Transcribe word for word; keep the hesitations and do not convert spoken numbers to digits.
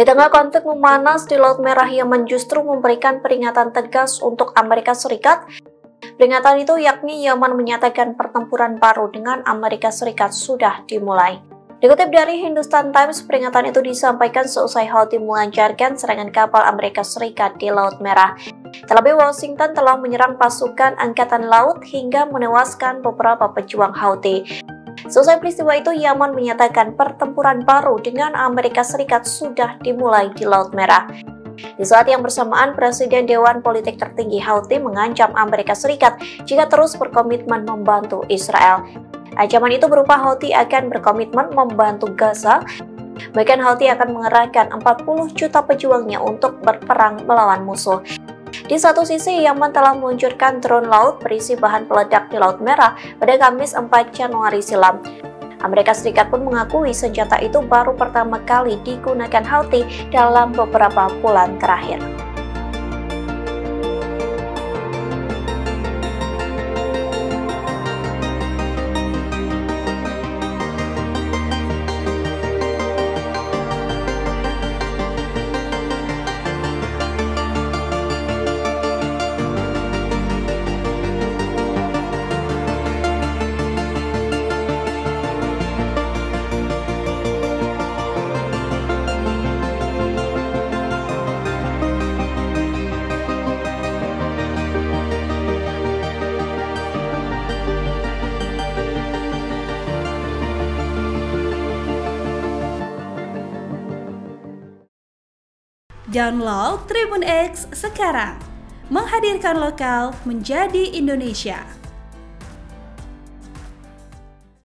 Di tengah konflik memanas di Laut Merah, Yemen justru memberikan peringatan tegas untuk Amerika Serikat. Peringatan itu yakni Yemen menyatakan pertempuran baru dengan Amerika Serikat sudah dimulai. Dikutip dari Hindustan Times, peringatan itu disampaikan seusai Houthi melancarkan serangan kapal Amerika Serikat di Laut Merah. Terlebih, Washington telah menyerang pasukan Angkatan Laut hingga menewaskan beberapa pejuang Houthi. Seusai peristiwa itu, Yemen menyatakan pertempuran baru dengan Amerika Serikat sudah dimulai di Laut Merah. Di saat yang bersamaan, Presiden Dewan Politik Tertinggi Houthi mengancam Amerika Serikat jika terus berkomitmen membantu Israel. Ancaman itu berupa Houthi akan berkomitmen membantu Gaza, bahkan Houthi akan mengerahkan empat puluh juta pejuangnya untuk berperang melawan musuh. Di satu sisi, Yemen telah meluncurkan drone laut berisi bahan peledak di Laut Merah pada Kamis empat Januari silam. Amerika Serikat pun mengakui senjata itu baru pertama kali digunakan Houthi dalam beberapa bulan terakhir. Download Tribun X sekarang, menghadirkan lokal menjadi Indonesia.